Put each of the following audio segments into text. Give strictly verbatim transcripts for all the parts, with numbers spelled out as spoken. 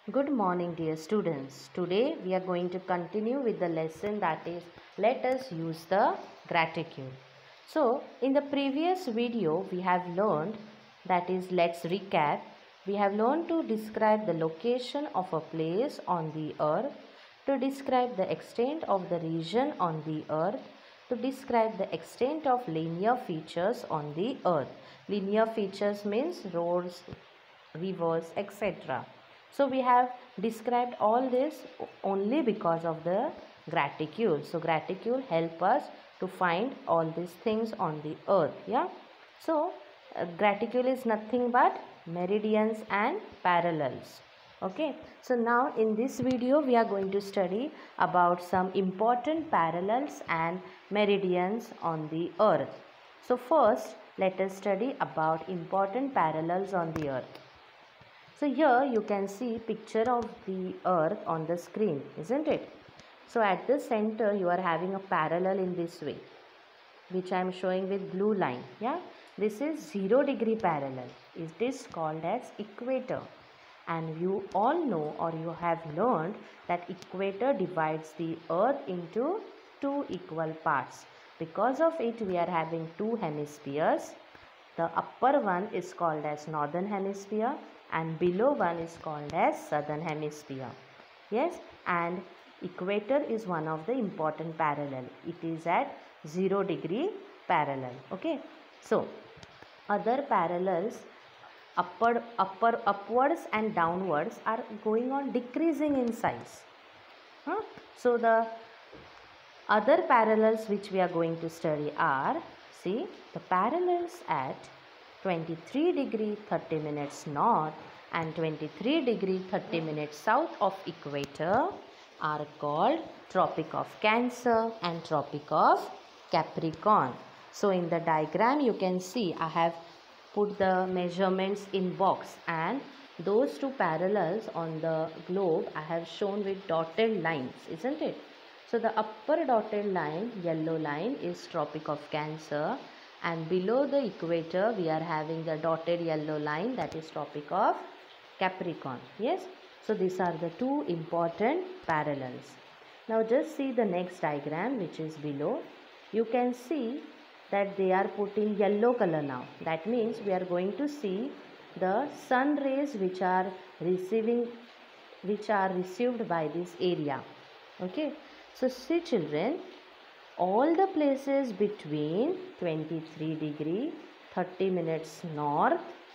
Good morning, dear students. Today we are going to continue with the lesson, that is, let us use the gratitude. So, in the previous video we have learned, that is, let's recap. We have learned to describe the location of a place on the earth, to describe the extent of the region on the earth, to describe the extent of linear features on the earth. Linear features means roads, rivers, et cetera. So we have described all this only because of the gratitude. So gratitude help us to find all these things on the earth. Yeah. So uh, gratitude is nothing but meridians and parallels. Okay. So now in this video we are going to study about some important parallels and meridians on the earth. So first let us study about important parallels on the earth. So here you can see picture of the earth on the screen, isn't it? So at the center you are having a parallel in this way, which I am showing with blue line. Yeah, this is zero degree parallel. It is called as equator. And you all know, or you have learned, that equator divides the earth into two equal parts. Because of it we are having two hemispheres. The upper one is called as northern hemisphere and below one is called as southern hemisphere. Yes, and equator is one of the important parallel. It is at zero degree parallel. Okay. So other parallels, upward, upper, upwards and downwards, are going on decreasing in size. Huh? So the other parallels which we are going to study are, see, the parallels at twenty-three degree thirty minutes north and twenty-three degree thirty minutes south of equator are called Tropic of Cancer and Tropic of Capricorn. So in the diagram you can see I have put the measurements in box, and those two parallels on the globe I have shown with dotted lines, isn't it? So the upper dotted line, yellow line, is Tropic of Cancer, and below the equator we are having the dotted yellow line, that is Tropic of Capricorn. Yes, so these are the two important parallels. Now just see the next diagram which is below. You can see that they are put in yellow color now. That means we are going to see the sun rays which are receiving which are received by this area. Okay. So see children, all the places between twenty-three degree thirty minutes north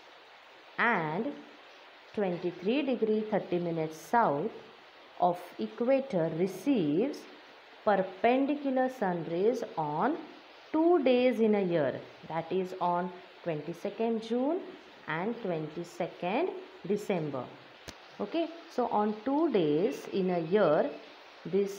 and twenty-three degree thirty minutes south of equator receives perpendicular sun rays on two days in a year, that is on twenty-second June and twenty-second December. Okay, so on two days in a year this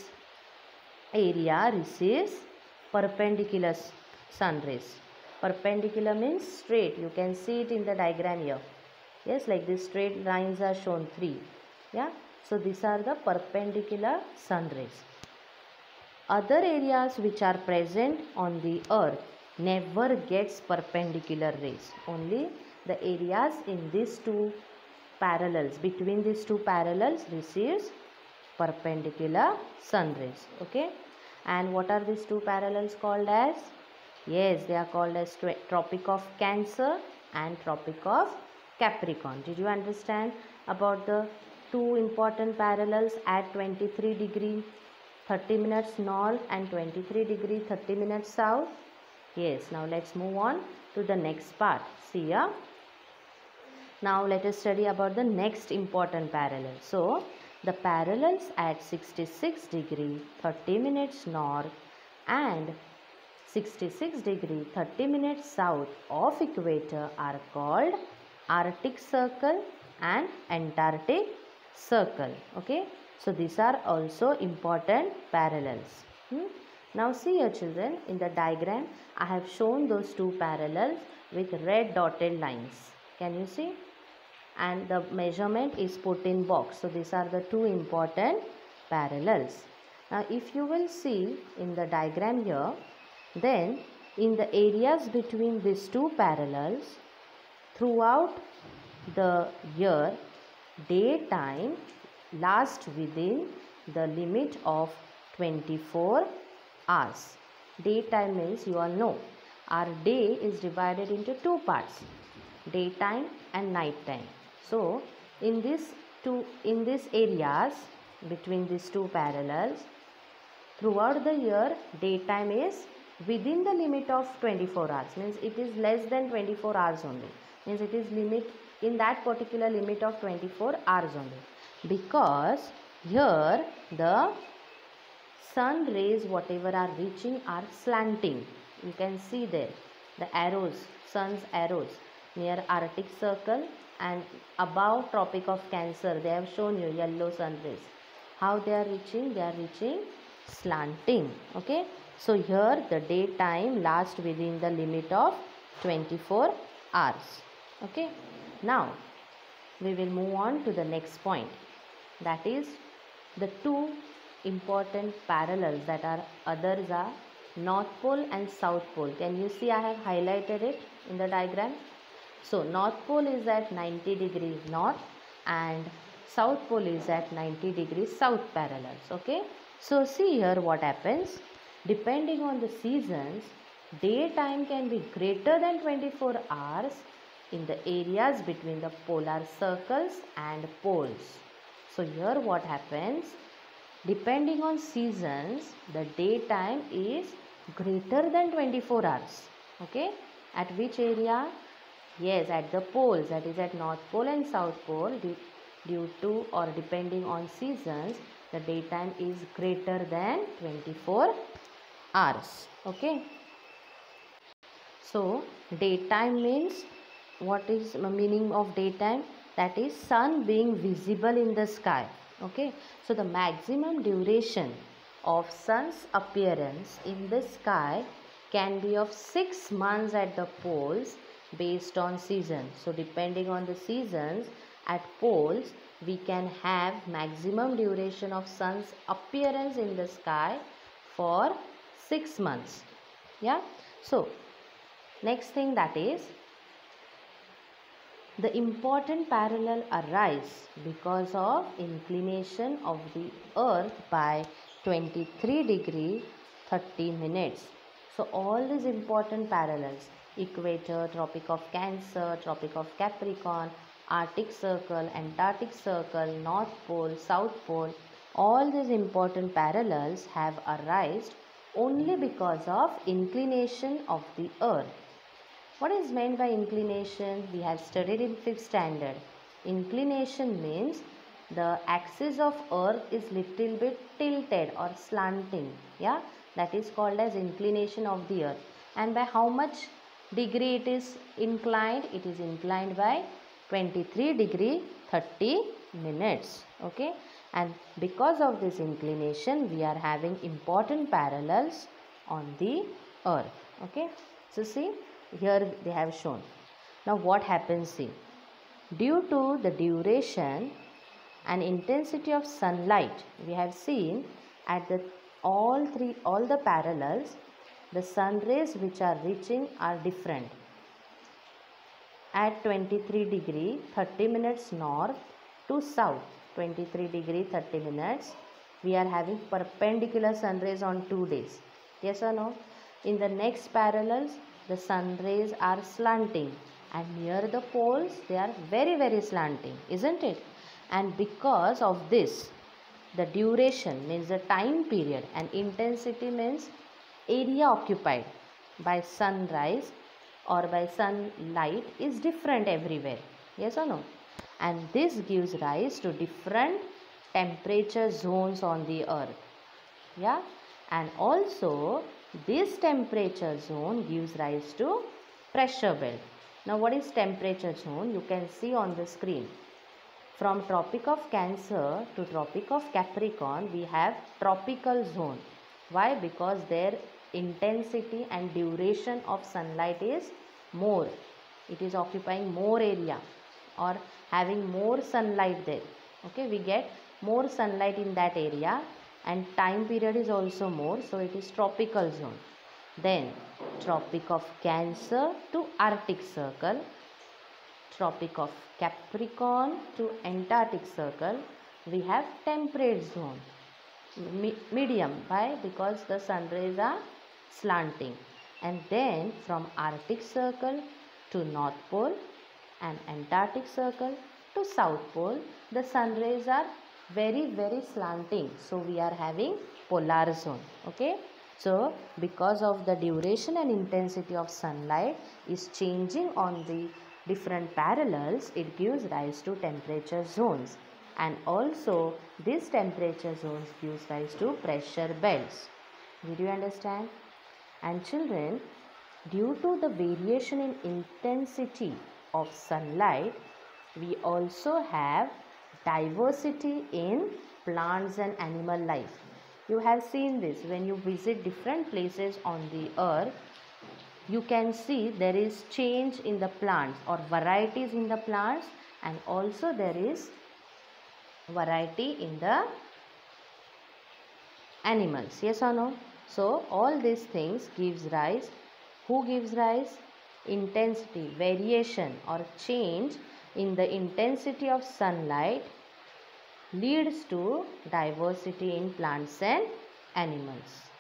area receives perpendicular sun rays. Perpendicular means straight. You can see it in the diagram here. Yes, like these straight lines are shown, three. Yeah, so these are the perpendicular sun rays. Other areas which are present on the earth never gets perpendicular rays. Only the areas in these two parallels, between these two parallels, receives perpendicular sun rays. Okay, and what are these two parallels called as? Yes, they are called as Tropic of Cancer and Tropic of Capricorn. Did you understand about the two important parallels at twenty-three degree thirty minutes north and twenty-three degree thirty minutes south? Yes, now let's move on to the next part. See ya. Now let us study about the next important parallel. So the parallels at sixty-six degree thirty minutes north and sixty-six degree thirty minutes south of equator are called Arctic Circle and Antarctic Circle. Okay, so these are also important parallels. Hmm? Now see here children, in the diagram I have shown those two parallels with red dotted lines. Can you see? And the measurement is put in box. So these are the two important parallels. Now if you will see in the diagram here, then in the areas between these two parallels, throughout the year, daytime last within the limit of twenty-four hours. Daytime means you all know our day is divided into two parts, daytime and nighttime. So in this two in these areas between these two parallels, throughout the year daytime is within the limit of twenty-four hours, means it is less than twenty-four hours only, means it is limit in that particular limit of twenty-four hours only, because here the sun rays whatever are reaching are slanting. You can see there the arrows, sun's arrows near Arctic Circle and above Tropic of Cancer. They have shown you yellow sun rays. How they are reaching? They are reaching slanting. Okay. So here the daytime lasts within the limit of twenty-four hours. Okay. Now we will move on to the next point. That is the two important parallels that are others are North Pole and South Pole. Can you see I have highlighted it in the diagram? So North Pole is at ninety degrees north and South Pole is at ninety degrees south parallels. Okay. So see here what happens. Depending on the seasons, daytime can be greater than twenty-four hours in the areas between the polar circles and poles. So here what happens, depending on seasons, the daytime is greater than twenty-four hours. Okay. At which area? Yes, at the poles, that is at North Pole and South Pole. Due to or depending on seasons, the daytime is greater than twenty-four hours. Okay. So daytime means, what is the meaning of daytime? That is sun being visible in the sky. Okay. So the maximum duration of sun's appearance in the sky can be of six months at the poles based on seasons. So depending on the seasons, at poles we can have maximum duration of sun's appearance in the sky for six months. Yeah. So next thing, that is the important parallel arise because of inclination of the earth by twenty-three degree thirty minutes. So all these important parallels, equator, Tropic of Cancer, Tropic of Capricorn, Arctic Circle, Antarctic Circle, North Pole, South Pole, all these important parallels have arisen only because of inclination of the earth. What is meant by inclination? We have studied in fifth standard. Inclination means the axis of earth is little bit tilted or slanting. Yeah, that is called as inclination of the earth. And by how much degree it is inclined? It is inclined by twenty-three degree thirty minutes. Okay. And because of this inclination, we are having important parallels on the earth. Okay. So see, here they have shown. Now what happens? See, due to the duration and intensity of sunlight, we have seen at the all three all the parallels, the sun rays which are reaching are different. At twenty-three degree thirty minutes north to south, twenty-three degree thirty minutes, we are having perpendicular sun rays on two days. Yes or no? In the next parallels, the sun rays are slanting, and near the poles they are very very slanting, isn't it? And because of this, the duration means the time period, and intensity means area occupied by sunrise or by sunlight is different everywhere. Yes or no? And this gives rise to different temperature zones on the earth. Yeah. And also this temperature zone gives rise to pressure belt. Now what is temperature zone? You can see on the screen. From Tropic of Cancer to Tropic of Capricorn, we have tropical zone. Why? Because their intensity and duration of sunlight is more. It is occupying more area or having more sunlight there. Okay, we get more sunlight in that area, and time period is also more, so it is tropical zone. Then Tropic of Cancer to Arctic Circle, Tropic of Capricorn to Antarctic Circle, we have temperate zone, me medium. Why? Because the sun rays are slanting. And then from Arctic Circle to North Pole and Antarctic Circle to South Pole, the sun rays are very very slanting. So we are having polar zone. Okay. So because of the duration and intensity of sunlight is changing on the different parallels, it gives rise to temperature zones. And also these temperature zones gives rise to pressure belts. Did you understand? And children, due to the variation in intensity of sunlight, we also have diversity in plants and animal life. You have seen this when you visit different places on the earth. You can see there is change in the plants or varieties in the plants, and also there is variety in the animals. Yes or no? So all these things gives rise. Who gives rise? Intensity, variation or change in the intensity of sunlight leads to diversity in plants and animals.